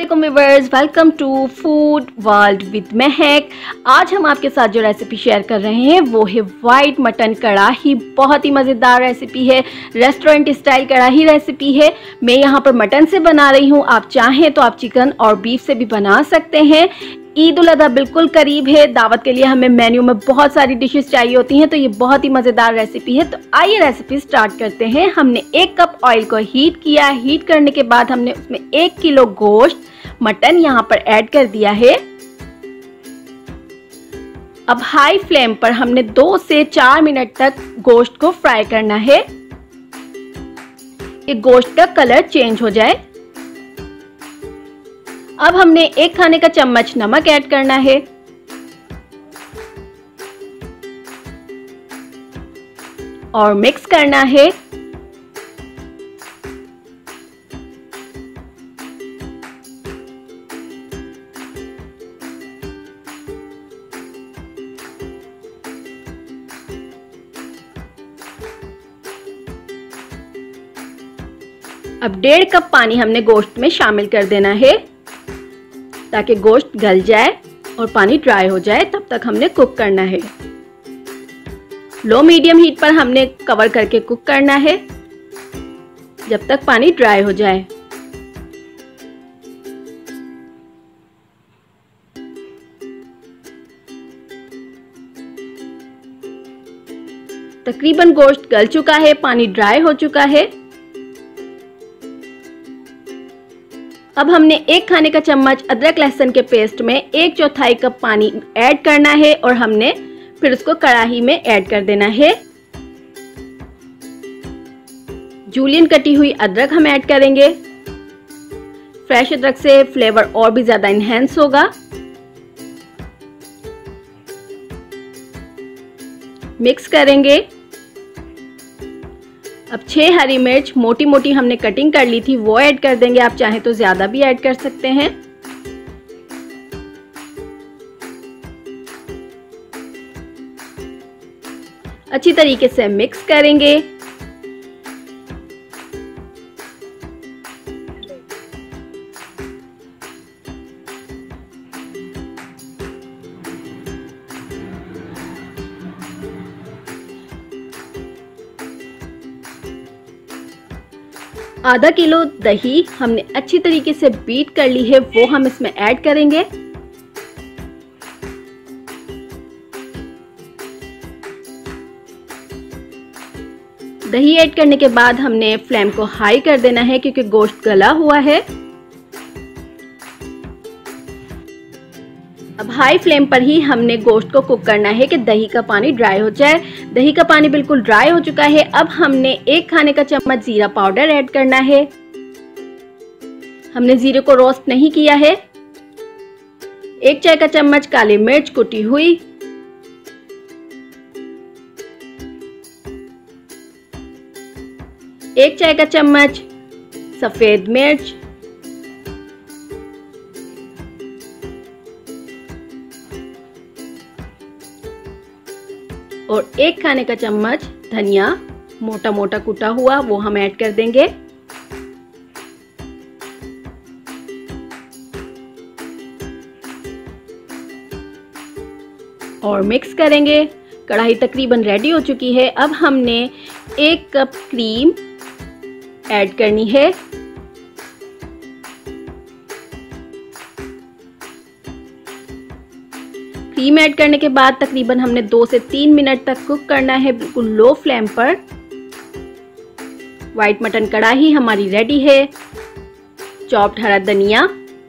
अस्सलामुअलैकुम viewers, welcome to food world with Mehak. आज हम आपके साथ जो रेसिपी शेयर कर रहे हैं वो है वाइट मटन कढ़ाई। बहुत ही मज़ेदार रेसिपी है, रेस्टोरेंट स्टाइल कढ़ाई रेसिपी है। मैं यहाँ पर मटन से बना रही हूँ, आप चाहें तो आप चिकन और बीफ से भी बना सकते हैं। ईद उल अज़हा बिल्कुल करीब है, दावत के लिए हमें मेन्यू में बहुत सारी डिशेस चाहिए होती हैं, तो ये बहुत ही मज़ेदार रेसिपी है। तो आइए रेसिपी स्टार्ट करते हैं। हमने 1 कप ऑयल को हीट किया। हीट करने के बाद हमने उसमें 1 किलो गोश्त मटन यहाँ पर ऐड कर दिया है। अब हाई फ्लेम पर हमने 2 से 4 मिनट तक गोश्त को फ्राई करना है, कि गोश्त का कलर चेंज हो जाए। अब हमने 1 खाने का चम्मच नमक ऐड करना है। और मिक्स करना है। अब 1.5 कप पानी हमने गोश्त में शामिल कर देना है, ताकि गोश्त गल जाए और पानी ड्राई हो जाए। तब तक हमने कुक करना है। लो मीडियम हीट पर हमने कवर करके कुक करना है जब तक पानी ड्राई हो जाए। तकरीबन गोश्त गल चुका है, पानी ड्राई हो चुका है। अब हमने 1 खाने का चम्मच अदरक लहसुन के पेस्ट में 1/4 कप पानी ऐड करना है और हमने फिर उसको कढ़ाई में ऐड कर देना है। जूलियन कटी हुई अदरक हम ऐड करेंगे। फ्रेश अदरक से फ्लेवर और भी ज्यादा इनहेंस होगा। मिक्स करेंगे। अब 6 हरी मिर्च मोटी मोटी हमने कटिंग कर ली थी, वो ऐड कर देंगे। आप चाहें तो ज्यादा भी ऐड कर सकते हैं। अच्छी तरीके से मिक्स करेंगे। आधा किलो दही हमने अच्छी तरीके से बीट कर ली है, वो हम इसमें ऐड करेंगे। दही ऐड करने के बाद हमने फ्लेम को हाई कर देना है, क्योंकि गोश्त गला हुआ है। अब हाई फ्लेम पर ही हमने गोश्त को कुक करना है कि दही का पानी ड्राई हो जाए। दही का पानी बिल्कुल ड्राई हो चुका है। अब हमने 1 खाने का चम्मच जीरा पाउडर ऐड करना है। हमने जीरे को रोस्ट नहीं किया है। 1 चाय का चम्मच काली मिर्च कुटी हुई। 1 चाय का चम्मच सफेद मिर्च। और 1 खाने का चम्मच धनिया मोटा मोटा कुटा हुआ, वो हम ऐड कर देंगे। और मिक्स करेंगे। कढ़ाई तकरीबन रेडी हो चुकी है। अब हमने 1 कप क्रीम ऐड करनी है। क्रीम ऐड करने के बाद तकरीबन हमने 2 से 3 मिनट तक कुक करना है, बिल्कुल लो फ्लेम पर। वाइट मटन कढ़ाई हमारी रेडी है। चॉप्ड हरा धनिया,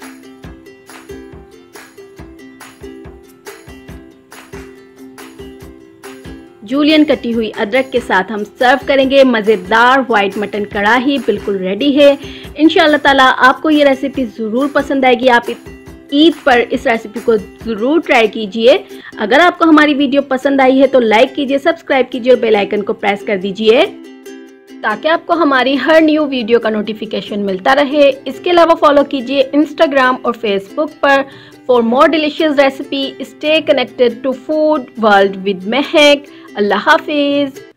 जूलियन कटी हुई अदरक के साथ हम सर्व करेंगे। मज़ेदार वाइट मटन कढ़ाई बिल्कुल रेडी है। इंशाअल्लाह ताला आपको ये रेसिपी ज़रूर पसंद आएगी। आप ईद पर इस रेसिपी को ज़रूर ट्राई कीजिए। अगर आपको हमारी वीडियो पसंद आई है तो लाइक कीजिए, सब्सक्राइब कीजिए और बेल आइकन को प्रेस कर दीजिए, ताकि आपको हमारी हर न्यू वीडियो का नोटिफिकेशन मिलता रहे। इसके अलावा फॉलो कीजिए इंस्टाग्राम और फेसबुक पर। For more delicious recipe stay connected to food world with Mehak. अल्लाह हाफिज़।